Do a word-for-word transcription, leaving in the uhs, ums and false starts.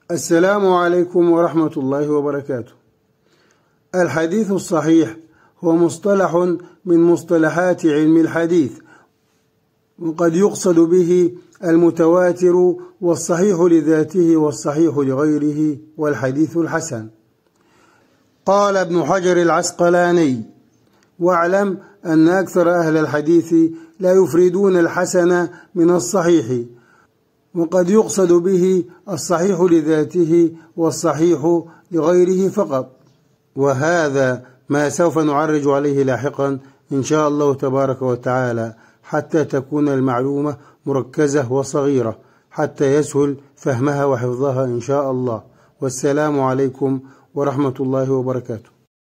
السلام عليكم ورحمة الله وبركاته. الحديث الصحيح هو مصطلح من مصطلحات علم الحديث، وقد يقصد به المتواتر والصحيح لذاته والصحيح لغيره والحديث الحسن. قال ابن حجر العسقلاني: واعلم أن أكثر أهل الحديث لا يفردون الحسن من الصحيح، وقد يقصد به الصحيح لذاته والصحيح لغيره فقط، وهذا ما سوف نعرج عليه لاحقا إن شاء الله تبارك وتعالى، حتى تكون المعلومة مركزة وصغيرة حتى يسهل فهمها وحفظها إن شاء الله. والسلام عليكم ورحمة الله وبركاته.